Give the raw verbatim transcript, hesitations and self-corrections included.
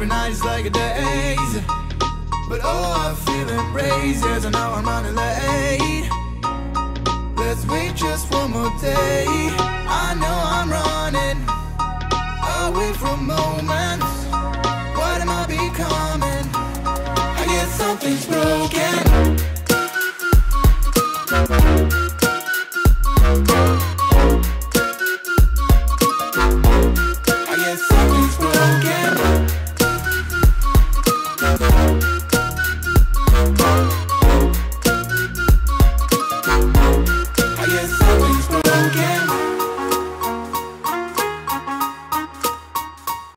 every night is like a daze. But oh, I feel embraced, yes, I know I'm running late. Let's wait just one more day. I know I'm running away from moments. What am I becoming? I guess something's broken. I guess something's broken. I guess something's broken.